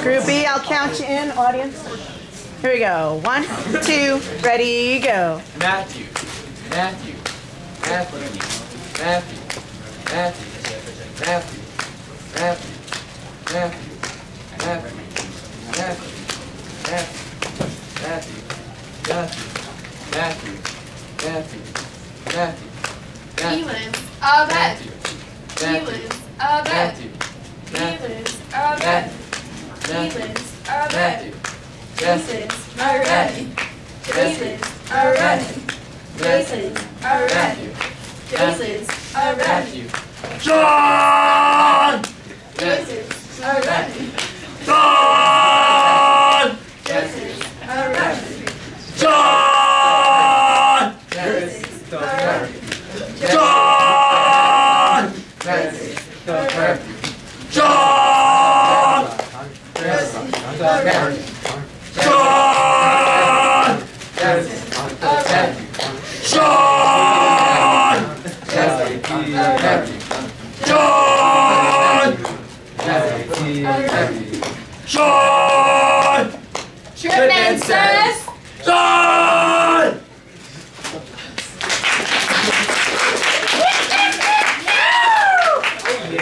Group B, I'll count you in, audience. Here we go. 1, 2, ready, go. Matthew, Matthew, Matthew, Matthew, Matthew, Matthew, Matthew, Matthew, Matthew, Matthew, Matthew, Matthew, Matthew, Matthew, Matthew, Matthew, Feelings are bad. Feelings are bad. Matthew, Feelings are bad. Feelings are bad. Feelings are bad. Feelings are bad. Feelings are bad. Feelings are bad. John! Feelings are bad. John! Feelings are bad. John! Feelings are bad. John! John! John! Trip and